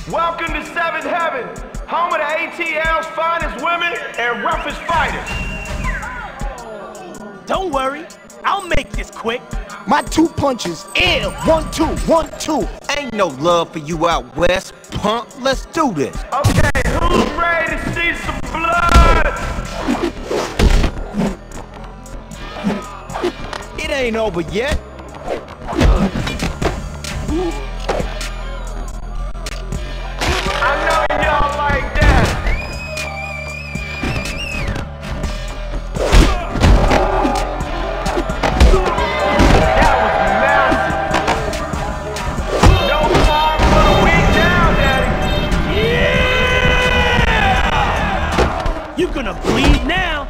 Welcome to Seventh Heaven, home of the ATL's finest women and roughest fighters. Don't worry, I'll make this quick. My 2 punches, ill. 1, 2, 1, 2. Ain't no love for you out west, punk. Let's do this. Okay, who's ready to see some blood? It ain't over yet. I know y'all like that. That was massive. No time for the weak now, Daddy. Yeah! You're gonna bleed now.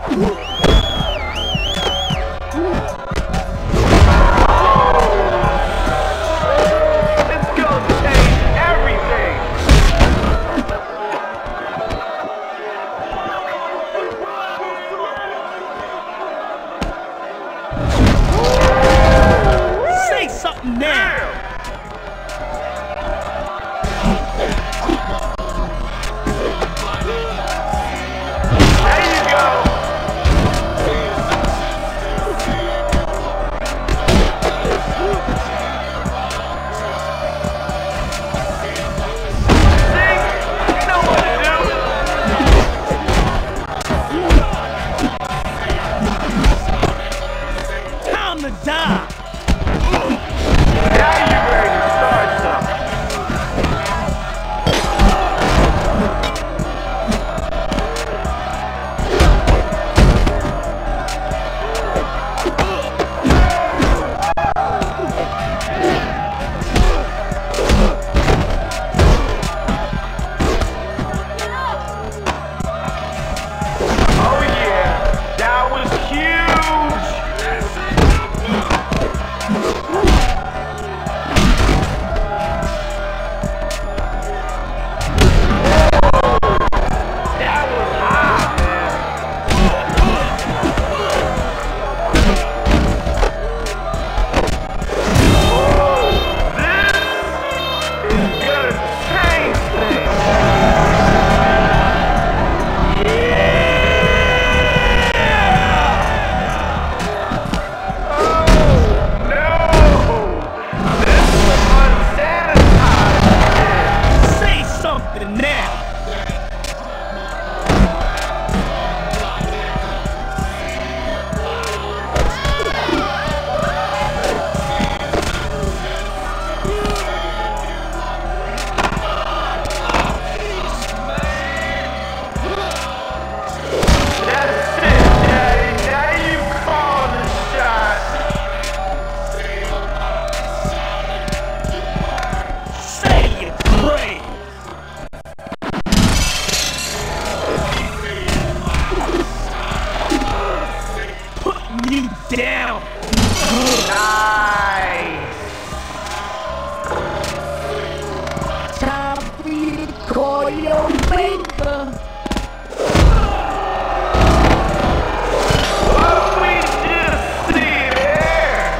Down! Nice! Time for you to call your maker. What we just see there?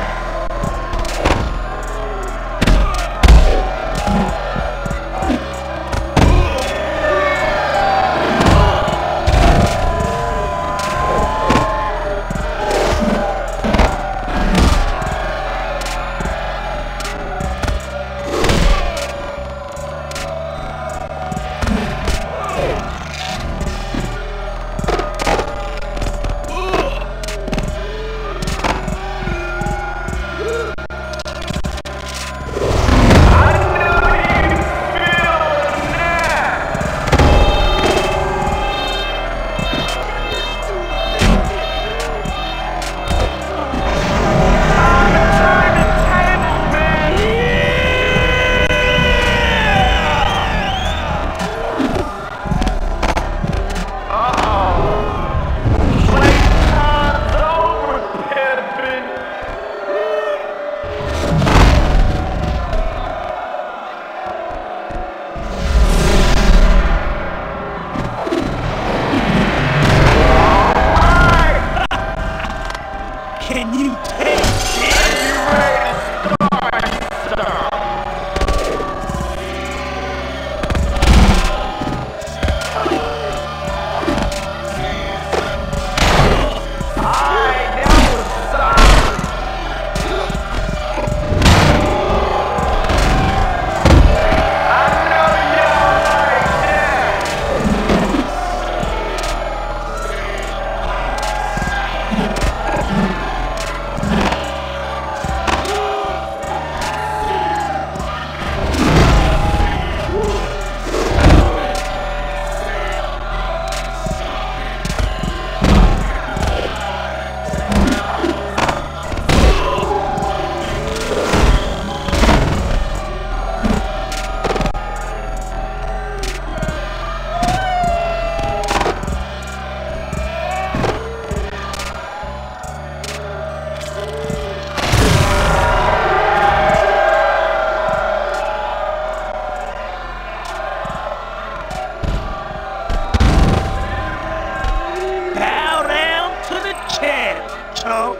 chump.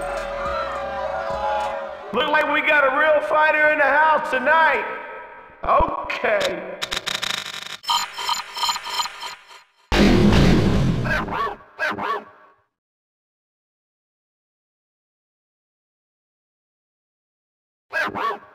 Look like we got a real fighter in the house tonight. Okay. Wow.